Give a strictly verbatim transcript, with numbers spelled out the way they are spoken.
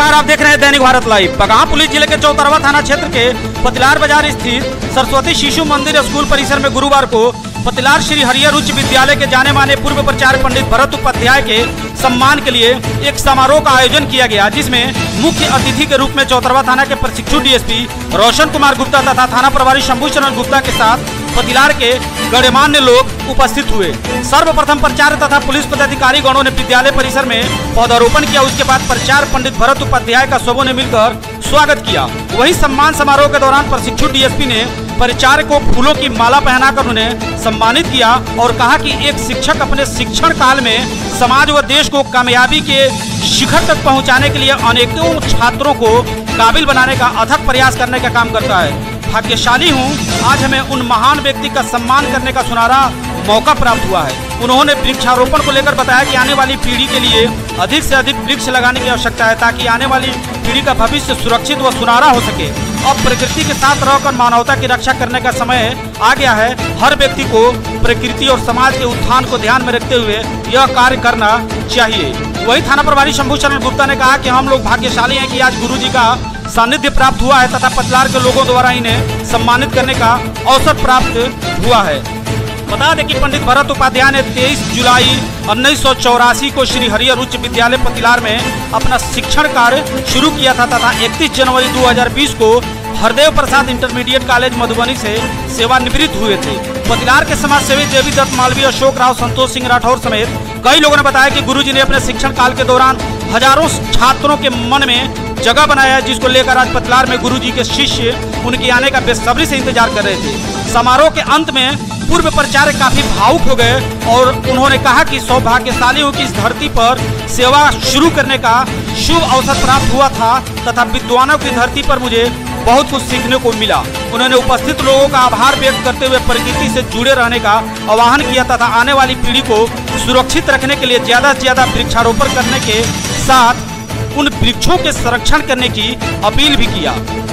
नमस्कार, आप देख रहे हैं दैनिक भारत लाइव। बगहा पुलिस जिले के चौतरवा थाना क्षेत्र के पतिलार बाजार स्थित सरस्वती शिशु मंदिर स्कूल परिसर में गुरुवार को पतिलार श्री हरिहर उच्च विद्यालय के जाने माने पूर्व प्राचार्य पंडित भरत उपाध्याय के सम्मान के लिए एक समारोह का आयोजन किया गया, जिसमें मुख्य अतिथि के रूप में चौतरवा थाना के प्रशिक्षु डीएसपी रोशन कुमार गुप्ता तथा थाना प्रभारी शंभू चरण गुप्ता के साथ पतिलार के गणमान्य लोग उपस्थित हुए। सर्वप्रथम प्राचार्य तथा पुलिस पदाधिकारी गणों ने विद्यालय परिसर में पौधारोपण किया। उसके बाद प्राचार्य पंडित भरत उपाध्याय का सबों ने मिलकर स्वागत किया। वहीं सम्मान समारोह के दौरान प्रशिक्षु डीएसपी ने प्राचार्य को फूलों की माला पहनाकर उन्हें सम्मानित किया और कहा कि एक शिक्षक अपने शिक्षण काल में समाज व देश को कामयाबी के शिखर तक पहुंचाने के लिए अनेकों छात्रों को काबिल बनाने का अथक प्रयास करने का काम करता है। भाग्यशाली हूं, आज हमें उन महान व्यक्ति का सम्मान करने का सुनहरा मौका प्राप्त हुआ है। उन्होंने वृक्षारोपण को लेकर बताया कि आने वाली पीढ़ी के लिए अधिक से अधिक वृक्ष लगाने की आवश्यकता है, ताकि आने वाली पीढ़ी का भविष्य सुरक्षित व सुनहरा हो सके। अब प्रकृति के साथ रहकर मानवता की रक्षा करने का समय आ गया है। हर व्यक्ति को प्रकृति और समाज के उत्थान को ध्यान में रखते हुए यह कार्य करना चाहिए। वही थाना प्रभारी शंभू चरण गुप्ता ने कहा कि हम लोग भाग्यशाली हैं कि आज गुरु जी का सानिध्य प्राप्त हुआ है तथा पतिलार के लोगों द्वारा इन्हें सम्मानित करने का अवसर प्राप्त हुआ है। बता दें कि पंडित भरत उपाध्याय ने तेईस जुलाई उन्नीस सौ चौरासी को श्री हरिहर उच्च विद्यालय पतिलार में अपना शिक्षण कार्य शुरू किया था तथा इकतीस जनवरी दो हज़ार बीस को हरदेव प्रसाद इंटरमीडिएट कॉलेज मधुबनी से सेवानिवृत्त हुए थे। पतिलार के समाज सेवी देवी दत्त मालवीय, अशोक राव, संतोष सिंह राठौर समेत कई लोगों ने बताया कि गुरुजी ने अपने शिक्षण काल के दौरान हजारों छात्रों के मन में जगह बनाया है, जिसको लेकर आज पतिलार में गुरुजी के शिष्य उनके आने का बेसब्री से इंतजार कर रहे थे। समारोह के अंत में पूर्व प्राचार्य काफी भावुक हो गए और उन्होंने कहा कि सौभाग्यशाली हूँ कि इस धरती पर सेवा शुरू करने का शुभ अवसर प्राप्त हुआ था तथा विद्वानों की धरती पर मुझे बहुत कुछ सीखने को मिला। उन्होंने उपस्थित लोगों का आभार व्यक्त करते हुए प्रकृति से जुड़े रहने का आह्वान किया तथा आने वाली पीढ़ी को सुरक्षित रखने के लिए ज्यादा से ज्यादा वृक्षारोपण करने के साथ उन वृक्षों के संरक्षण करने की अपील भी किया।